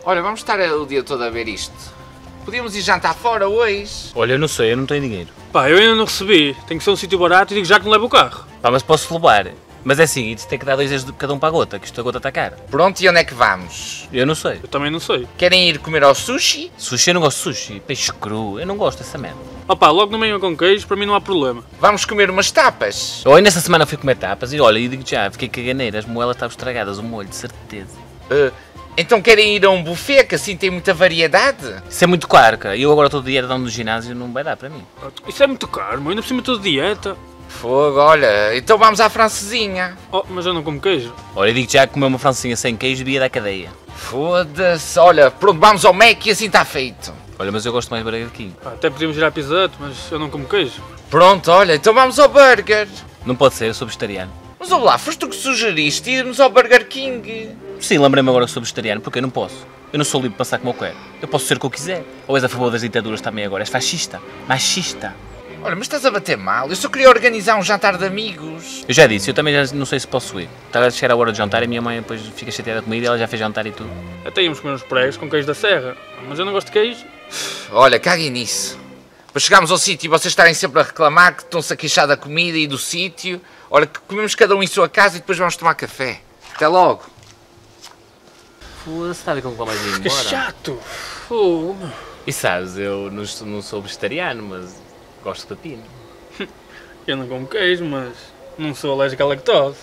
Olha, vamos estar o dia todo a ver isto. Podíamos ir jantar fora hoje. Olha, eu não sei, eu não tenho dinheiro. Pá, eu ainda não recebi. Tem que ser um sítio barato e digo já que não levo o carro. Pá, mas posso levar. Mas é assim, isso tem que dar 2 euros de cada um para a gota, que isto a gota está cara. Pronto, e onde é que vamos? Eu não sei. Eu também não sei. Querem ir comer ao sushi? Sushi, eu não gosto de sushi. Peixe cru, eu não gosto dessa merda. Opá, logo no meio com queijo, para mim não há problema. Vamos comer umas tapas? Eu ainda essa semana fui comer tapas e olha, e digo já, fiquei caganeira, as moelas estavam estragadas, o molho, de certeza. Então querem ir a um buffet que assim tem muita variedade? Isso é muito caro, cara. Eu agora estou de dieta no ginásio, não vai dar para mim. Isso é muito caro, meu. Ainda por cima estou de dieta. Fogo, olha, então vamos à francesinha. Oh, mas eu não como queijo. Olha, eu digo já que comer uma francinha sem queijo via da cadeia. Foda-se, olha, pronto, vamos ao Mac e assim está feito. Olha, mas eu gosto mais de Burger King. Pá, até podíamos ir à Pizza Hut, mas eu não como queijo. Pronto, olha, então vamos ao Burger. Não pode ser, eu sou vegetariano. Mas olha lá, foste tu que sugeriste irmos ao Burger King. Sim, lembrei-me agora que sou vegetariano, porque eu não posso. Eu não sou livre de pensar como eu quero. Eu posso ser o que eu quiser. Ou és a favor das ditaduras também agora? És fascista? Machista? Olha, mas estás a bater mal, eu só queria organizar um jantar de amigos. Eu já disse, eu também já não sei se posso ir. Está a chegar a hora de jantar e a minha mãe depois fica chateada comigo e ela já fez jantar e tudo. Até íamos comer uns pregos com queijo da serra. Mas eu não gosto de queijo. Olha, caguem nisso. Depois chegámos ao sítio e vocês estarem sempre a reclamar que estão-se a queixar da comida e do sítio. Olha, que comemos cada um em sua casa e depois vamos tomar café. Até logo. Foda-se, está a ver como mais ir Que embora? chato. Fogo, meu. E sabes, eu não sou vegetariano, mas gosto de pepino. Eu não como queijo, mas não sou alérgico à lactose.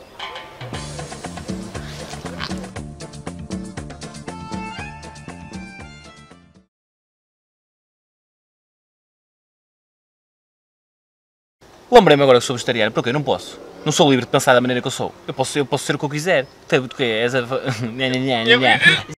Lembrei-me agora que sou vegetariano, porque eu não posso. Não sou livre de pensar da maneira que eu sou. Eu posso ser o que eu quiser. Tu que és a...